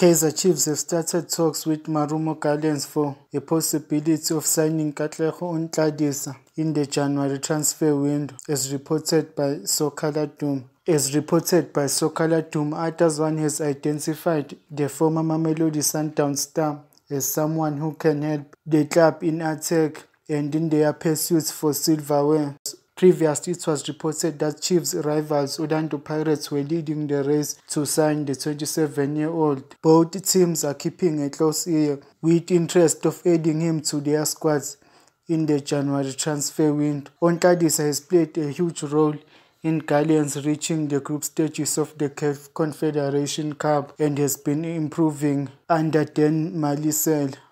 Kaizer Chiefs have started talks with Marumo Gallants for a possibility of signing Katlego Ntladisa in the January transfer window, as reported by Soccerladum. Others one has identified the former Mamelodi Sundowns star as someone who can help the club in attack and in their pursuits for silverware. Previously, it was reported that Chiefs rivals Orlando Pirates were leading the race to sign the 27-year-old. Both teams are keeping a close ear, with interest of adding him to their squads in the January transfer window. Ntladisa has played a huge role in Gallants reaching the group stages of the Confederation Cup and has been improving under Dan Malisela.